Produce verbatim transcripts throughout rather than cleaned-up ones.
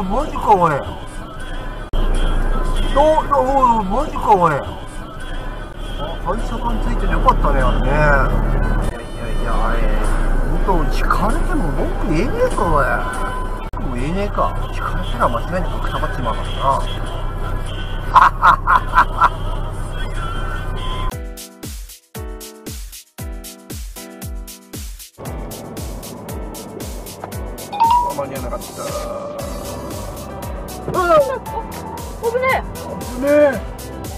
おいマジかおい。おおおマジかおい。あ、反射板ついててよかったねあれね。いやいやいやあれ本当敷かれても文句言えねえかおい。文句も言えねえか。敷かれたら間違いなくくたばっちまうからな。ははははは。間に合わなかった。ああ、危ねえ。危ねえ。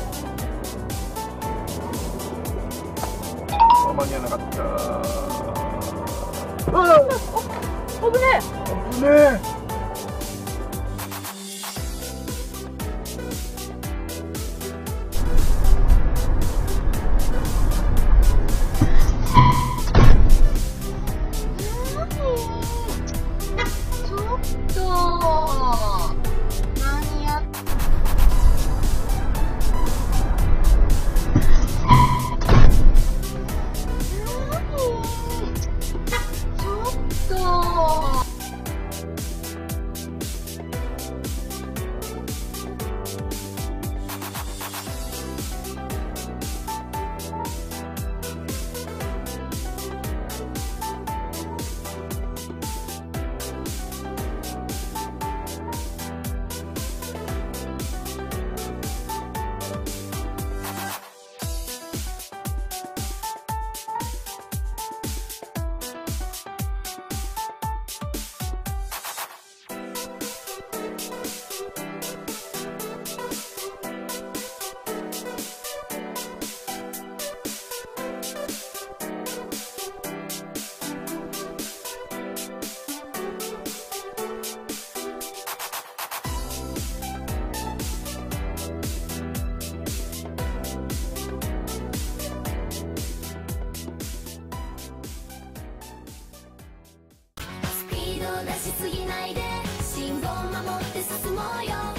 間に合わなかった。ああ、危ねえ。危ねえ。 出しすぎないで信号守って進もうよ。